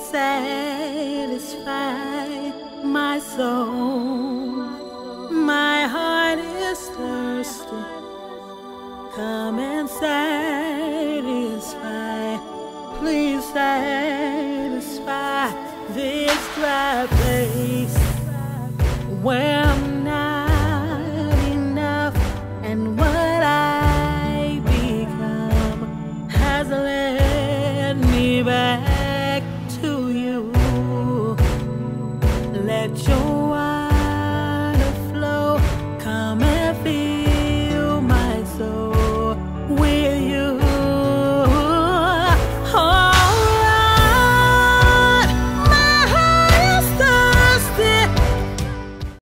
satisfy my soul. My heart is thirsty. Come and satisfy. Please satisfy this dry place where I'm not enough, and what I become has led me back to you. Let your